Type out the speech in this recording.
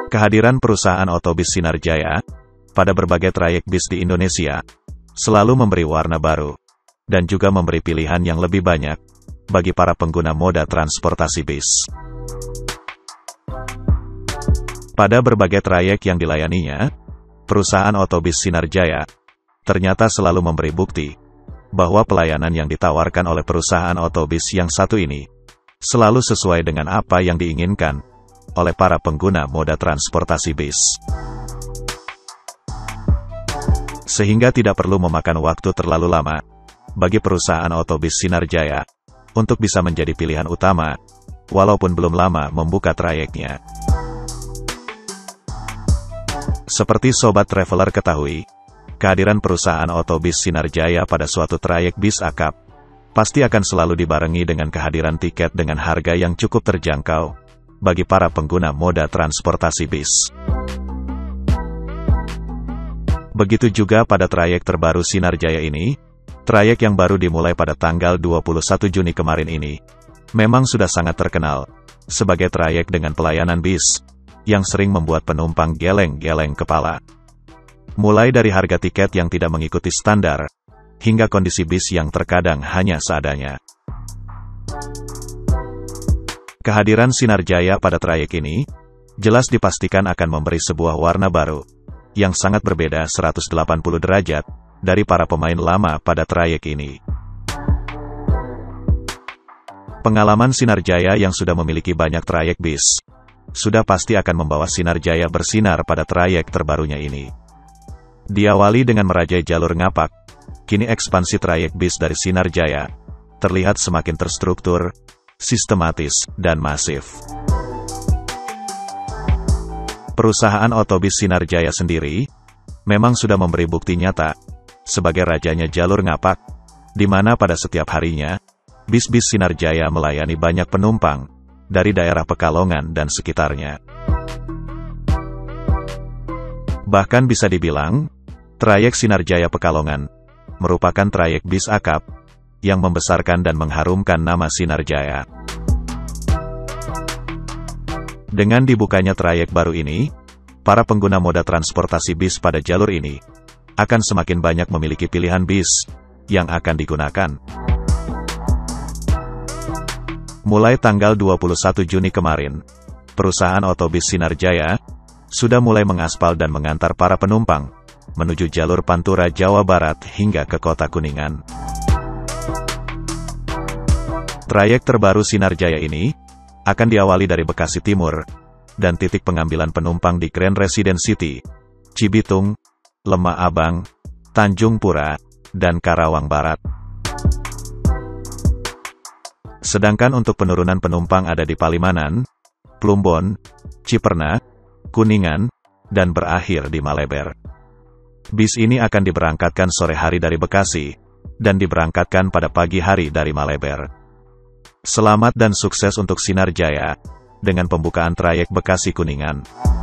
Kehadiran perusahaan otobis Sinar Jaya pada berbagai trayek bis di Indonesia selalu memberi warna baru dan juga memberi pilihan yang lebih banyak bagi para pengguna moda transportasi bis. Pada berbagai trayek yang dilayaninya, perusahaan otobis Sinar Jaya ternyata selalu memberi bukti bahwa pelayanan yang ditawarkan oleh perusahaan otobis yang satu ini selalu sesuai dengan apa yang diinginkan oleh para pengguna moda transportasi bis. Sehingga tidak perlu memakan waktu terlalu lama bagi perusahaan otobis Sinar Jaya untuk bisa menjadi pilihan utama, walaupun belum lama membuka trayeknya. Seperti Sobat Traveler ketahui, kehadiran perusahaan otobis Sinar Jaya pada suatu trayek bis akap pasti akan selalu dibarengi dengan kehadiran tiket dengan harga yang cukup terjangkau bagi para pengguna moda transportasi bis. Begitu juga pada trayek terbaru Sinar Jaya ini, trayek yang baru dimulai pada tanggal 21 Juni kemarin ini, memang sudah sangat terkenal sebagai trayek dengan pelayanan bis yang sering membuat penumpang geleng-geleng kepala. Mulai dari harga tiket yang tidak mengikuti standar, hingga kondisi bis yang terkadang hanya seadanya. Kehadiran Sinar Jaya pada trayek ini jelas dipastikan akan memberi sebuah warna baru yang sangat berbeda 180 derajat dari para pemain lama pada trayek ini. Pengalaman Sinar Jaya yang sudah memiliki banyak trayek bis sudah pasti akan membawa Sinar Jaya bersinar pada trayek terbarunya ini. Diawali dengan merajai jalur ngapak, kini ekspansi trayek bis dari Sinar Jaya terlihat semakin terstruktur, sistematis, dan masif. Perusahaan otobis Sinar Jaya sendiri memang sudah memberi bukti nyata sebagai rajanya jalur ngapak, di mana pada setiap harinya, bis-bis Sinar Jaya melayani banyak penumpang dari daerah Pekalongan dan sekitarnya. Bahkan bisa dibilang, trayek Sinar Jaya Pekalongan merupakan trayek bis akap yang membesarkan dan mengharumkan nama Sinar Jaya. Dengan dibukanya trayek baru ini, para pengguna moda transportasi bis pada jalur ini akan semakin banyak memiliki pilihan bis yang akan digunakan. Mulai tanggal 21 Juni kemarin, perusahaan otobis Sinar Jaya sudah mulai mengaspal dan mengantar para penumpang menuju jalur Pantura Jawa Barat hingga ke Kota Kuningan. Trayek terbaru Sinar Jaya ini akan diawali dari Bekasi Timur dan titik pengambilan penumpang di Grand Residence City, Cibitung, Lemah Abang, Tanjung Pura, dan Karawang Barat. Sedangkan untuk penurunan penumpang ada di Palimanan, Plumbon, Ciperna, Kuningan, dan berakhir di Maleber. Bis ini akan diberangkatkan sore hari dari Bekasi dan diberangkatkan pada pagi hari dari Maleber. Selamat dan sukses untuk Sinar Jaya dengan pembukaan trayek Bekasi Kuningan.